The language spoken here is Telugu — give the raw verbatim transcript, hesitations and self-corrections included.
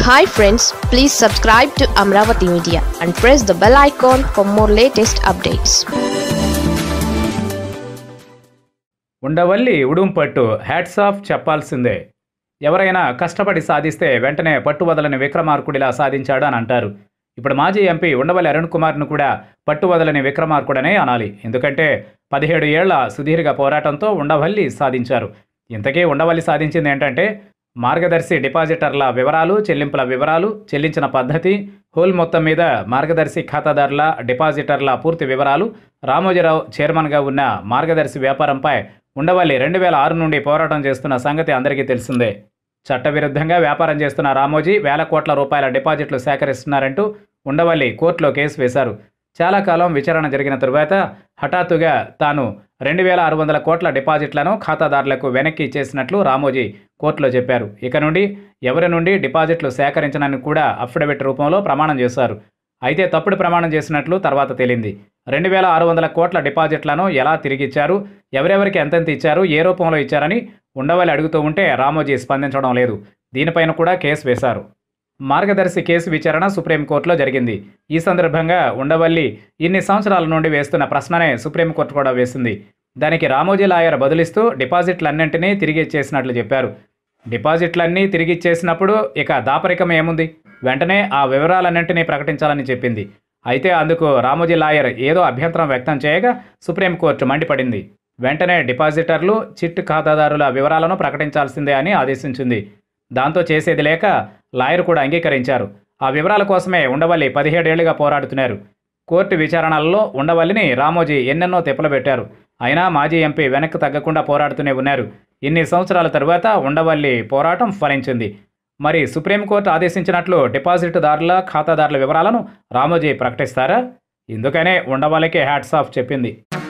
Hi friends, please subscribe to Amaravathi Media and press the bell icon for more latest updates. Undavalli ఉడుం పట్టు హ్యాట్స్ ఆఫ్ చెప్పాల్సిందే. ఎవరైనా కష్టపడి సాధిస్తే వెంటనే పట్టువదలని విక్రమార్కుడిలా సాధించాడు అని అంటారు. ఇప్పుడు మాజీ ఎంపీ ఉండవల్లి అరుణ్ కుమార్ను కూడా పట్టువదలని విక్రమార్కుడనే అనాలి. ఎందుకంటే పదిహేడు ఏళ్ల సుదీర్ఘ పోరాటంతో ఉండవల్లి సాధించారు. ఇంతకీ ఉండవల్లి సాధించింది ఏంటంటే మార్గదర్శి డిపాజిటర్ల వివరాలు, చెల్లింపుల వివరాలు, చెల్లించిన పద్ధతి, హోల్ మొత్తం మీద మార్గదర్శి ఖాతాదారుల, డిపాజిటర్ల పూర్తి వివరాలు. రామోజీరావు చైర్మన్గా ఉన్న మార్గదర్శి వ్యాపారంపై ఉండవల్లి రెండు వేల ఆరు నుండి పోరాటం చేస్తున్న సంగతి అందరికీ తెలిసిందే. చట్టవిరుద్ధంగా వ్యాపారం చేస్తున్న రామోజీ వేల కోట్ల రూపాయల డిపాజిట్లు సేకరిస్తున్నారంటూ ఉండవల్లి కోర్టులో కేసు వేశారు. చాలా కాలం విచారణ జరిగిన తరువాత హఠాత్తుగా తాను రెండు వేల ఆరు వందల కోట్ల డిపాజిట్లను ఖాతాదారులకు వెనక్కి ఇచ్చేసినట్లు రామోజీ కోర్టులో చెప్పారు. ఇక నుండి ఎవరి నుండి డిపాజిట్లు సేకరించనని కూడా అఫిడవిట్ రూపంలో ప్రమాణం చేశారు. అయితే తప్పుడు ప్రమాణం చేసినట్లు తర్వాత తేలింది. రెండు వేల ఆరు వందల కోట్ల డిపాజిట్లను ఎలా తిరిగిచ్చారు, ఎవరెవరికి ఎంతెంత ఇచ్చారు, ఏ రూపంలో ఇచ్చారని ఉండవల్లి అడుగుతూ ఉంటే రామోజీ స్పందించడం లేదు. దీనిపైన కూడా కేసు వేశారు. మార్గదర్శి కేసు విచారణ సుప్రీంకోర్టులో జరిగింది. ఈ సందర్భంగా ఉండవల్లి ఇన్ని సంవత్సరాల నుండి వేస్తున్న ప్రశ్ననే సుప్రీంకోర్టు కూడా వేసింది. దానికి రామోజీ లాయర్ బదులిస్తూ డిపాజిట్లన్నింటినీ తిరిగి ఇచ్చేసినట్లు చెప్పారు. డిపాజిట్లన్నీ తిరిగి ఇచ్చేసినప్పుడు ఇక దాపరికం ఏముంది? వెంటనే ఆ వివరాలన్నింటినీ ప్రకటించాలని చెప్పింది. అయితే అందుకు రామోజీ లాయర్ ఏదో అభ్యంతరం వ్యక్తం చేయగా సుప్రీంకోర్టు మండిపడింది. వెంటనే డిపాజిటర్లు, చిట్టు ఖాతాదారుల వివరాలను ప్రకటించాల్సిందే అని ఆదేశించింది. దాంతో చేసేది లేక లాయర్ కూడా అంగీకరించారు. ఆ వివరాల కోసమే ఉండవల్లి పదిహేడేళ్లుగా పోరాడుతున్నారు. కోర్టు విచారణలలో ఉండవల్లిని రామోజీ ఎన్నెన్నో తిప్పలబెట్టారు. అయినా మాజీ ఎంపీ వెనక్కి తగ్గకుండా పోరాడుతూనే ఉన్నారు. ఇన్ని సంవత్సరాల తరువాత ఉండవల్లి పోరాటం ఫలించింది. మరి సుప్రీంకోర్టు ఆదేశించినట్లు డిపాజిట్దారుల, ఖాతాదారుల వివరాలను రామోజీ ప్రకటిస్తారా? ఇందుకనే ఉండవల్లికి హ్యాట్స్ ఆఫ్ చెప్పింది.